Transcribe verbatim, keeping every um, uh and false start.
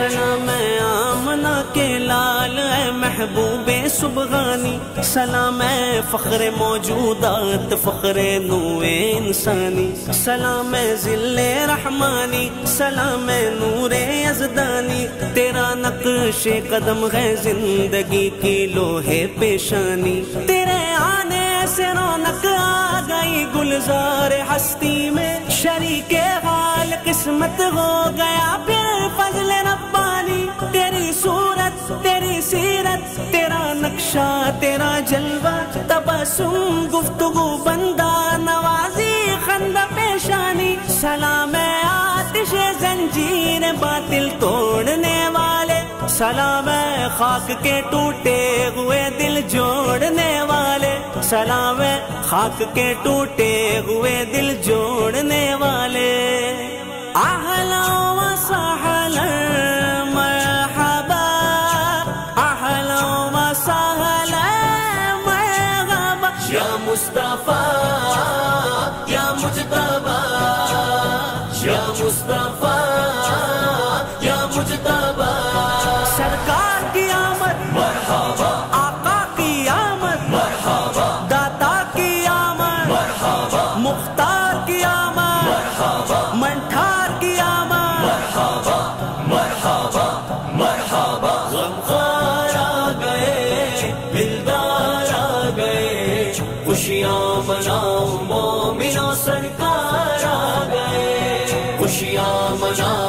سلام ہے آمنہ کے لال اے محبوب سبحانی، سلام ہے فخر موجودات فخر نو انسانی، سلام ہے ذل رحمانی، سلام ہے نور یزدانی، تیرا نقش قدم ہے زندگی کی لوہے پیشانی، تیرے آنے سے رونق آ گئی گلزار ہستی میں، شریک حال قسمت ہو گیا پھر فضل ربانی، تیری صورت تیری سیرت تیرا نقشہ تیرا جلوہ، تبسم گفتگو بندہ نوازی خندہ پیشانی، سلام ہے آتش زنجیر باطل توڑنے والے، سلام ہے خاک کے ٹوٹے ہوئے دل جوڑنے والے، سلام ہے خاک کے ٹوٹے ہوئے دل جوڑنے والے، اہلا و سہلا مرحبا، اہلا و سہلا مرحبا، یا مصطفیٰ یا مجتبیٰ، یا مصطفیٰ یا مجتبیٰ، سرکار کی آمد مرحبا، آقا کی آمد مرحبا، داتا کی آمد مرحبا، مختار کی آمد مرحبا، منٹھار کی آمد مرحبا مرحبا مرحبا، غمخوار آ گئے دلدار آ گئے، خوشیاں مناؤ مومنوں سرکار آ گئے، خوشیاں مناؤ